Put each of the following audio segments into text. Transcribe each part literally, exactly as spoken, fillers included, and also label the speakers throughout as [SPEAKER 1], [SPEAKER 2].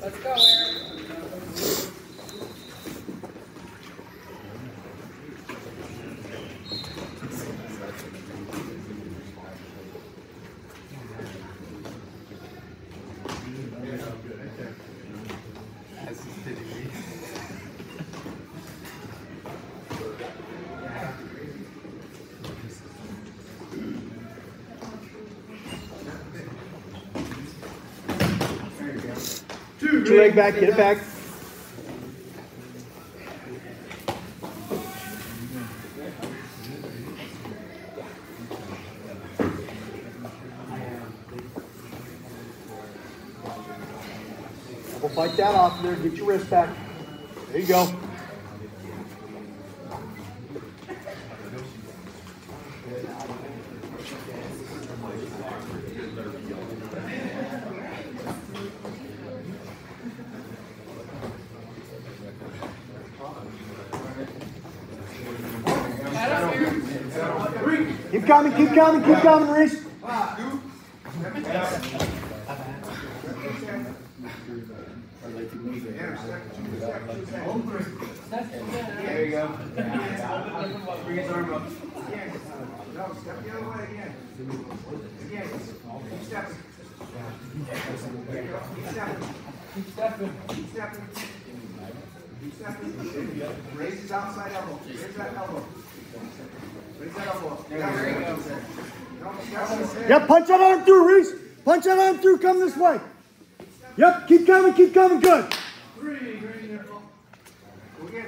[SPEAKER 1] Let's go, Eric.
[SPEAKER 2] Get your leg back, get it back. We'll fight that off there. Get your wrist back. There you go. Keep coming, keep coming, keep coming, Reese.
[SPEAKER 3] There you go. Bring his arm up. No, step the other way again. Again. Keep stepping. Keep stepping. Keep stepping. Keep stepping. Keep stepping. Raise his outside elbow. Raise that elbow. Raise that elbow. There you go.
[SPEAKER 2] Yep, punch that arm through, Reese. Punch that arm through. Come this way. Yep, keep coming, keep coming. Good.
[SPEAKER 3] Three. Go again.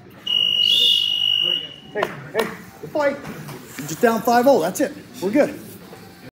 [SPEAKER 2] Hey, hey, good fight. You're just down five oh. That's it. We're good.